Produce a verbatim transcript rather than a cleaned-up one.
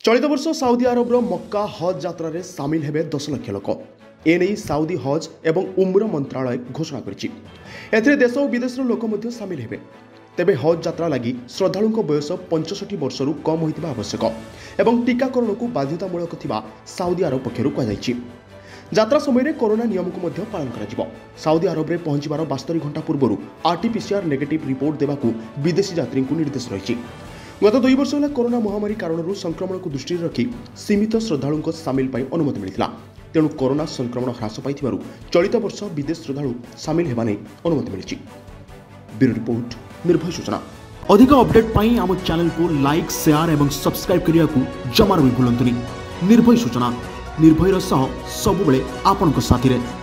चलित वर्ष साउदी अरबर मक्का हज यात्रा रे सामिल हेबे दस लाख लोक। एने साउदी हज एवं उम्र मंत्रालय घोषणा करिछि। एथिरे देश और विदेश लोक मध्य सामिल हेबे। तेबे हज यात्रा लगी श्रद्धालुଙ୍କ बयस पचसठ वर्षरू कम होइतिबा आवश्यक एवं टीकाकरण को बाध्यतामूलक थिबा साउदी अरब पक्षरु कहाଯାଇଛି। यात्रा समय कोरोना नियम को मध्य पालन करा। साउदी अरब रे पहुंचबार बास्तरी घंटा पूर्व आरटीपीसीआर नेगेटिव रिपोर्ट देवाकू विदेशी यात्री को निर्देश रही। गत दुई वर्ष है कोरोना महामारी कारण संक्रमण को दृष्टि रखी सीमित श्रद्धालुଙ୍କ सामिल पाई अनुमति मिलता। तेणु कोरोना संक्रमण ह्रास पाई चलित वर्ष विदेश श्रद्धालु सामिल होगा नहीं अनुमति मिली। ब्यूरो रिपोर्ट, निर्भय सूचना। अधिक अपडेट पाई आम चैनल को लाइक, शेयर एवं सब्सक्राइब करने को जमार भी भूलंतुनि। निर्भय सूचना, निर्भयर सह सबुबले आपनक साथी रे।